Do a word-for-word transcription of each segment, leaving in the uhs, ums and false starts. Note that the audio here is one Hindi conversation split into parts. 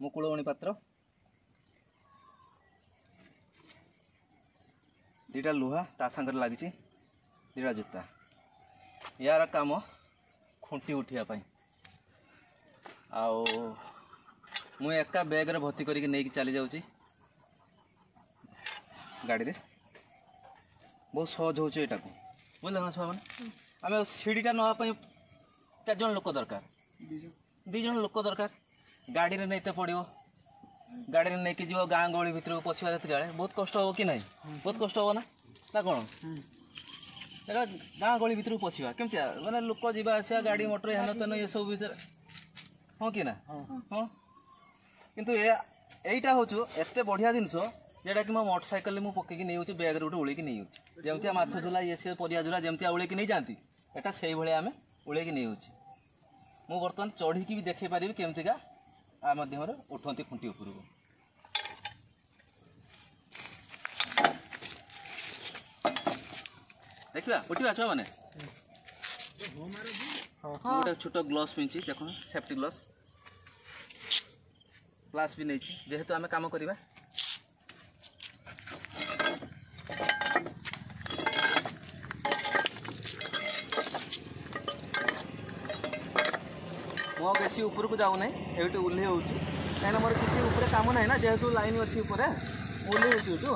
मु कुलवणी पात्र दीटा लुहा ता सांगर लगी दीटा जूता यार काम खुंटी उठा आउ मु एका बैग रे भर्ती करके नहीं चली जाऊँ गाड़ी रे बहुत सहज हो बुझे ना छुआ मैंने आम सीढ़ीटा नापी केत जन लोक दरकार दीज लोक दरकार गाड़ी रे नहीं पड़ो गाड़ी रे नहीं जीव गाँ गहली भितर पशिया बहुत कष्ट हम कि ना बहुत कष्ट हम ना ना कौन गाँ गहली भितर पशिया केमती मैंने लोक जा आसा गाड़ी मोटर हेन तेन ये सब भर हाँ कि ना हाँ किंतु एटा हूँ एत बढ़िया जिनस जोटा कि मो मोटरसाइकेल में पकईकी नहीं बैग रे गोटे उड़ेकी नहीं जमी माछ झुला ये सी परिया झुला जमी उड़ेकी नहीं जाती एटा से भाई आम उड़ेकी नहीं मु बर्तमान चढ़ी भी देखे पारि केमतिका आ मध्यम उठती खुंटी उपरको देखा उठा छुआ मैंने गोटे छोट ग्लव्स पिंची देख सेफ्टी ग्लव्स ग्लास भी नहीं जेहेतु आम काम करवा मो बेसी ऊपर को जाऊ ना ये उल्ले हो कहीं मोर किसी ऊपर काम ना ना जेहेतु लाइन अच्छी ऊपर उल्ले हो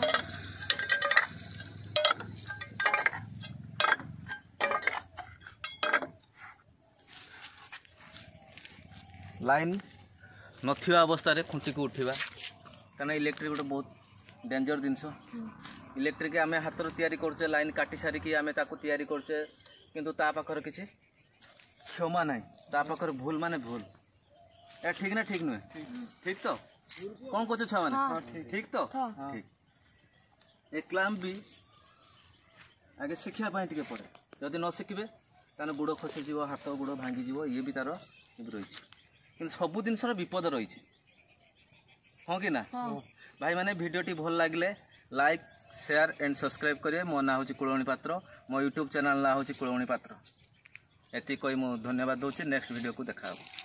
लाइन नथिबा अवस्था रे खुंटी को उठा कहना इलेक्ट्रिक गोटे बहुत डेंजर जिनस इलेक्ट्रिक आम हाथ तैयारी करचे लाइन काटी सारिकी आम तैयारी करचे किंतु ता पाखर किसी क्षमा ना ता पाखर भूल माने भूल या ठीक ना ठीक नुहे ठीक तो कौन कह छुआ मैंने ठीक तो ठीक ए क्लाम भी आगे शिखापी टे पड़े जदि न शिखे ताने गुड़ खसीज हाथ गुड़ भांगी ये भी तार रही कि सबू जिन विपद रही हाँ कि ना भाई मैंने भिडटी भल लगे लाइक शेयर एंड सब्सक्राइब करेंगे। मो ना हूँ कुलवणी पात्र मो यूट्यूब चैनल ना हूँ कुलवणी पात्र एति कही मु धन्यवाद दूसरी नेक्स्ट वीडियो को देखा।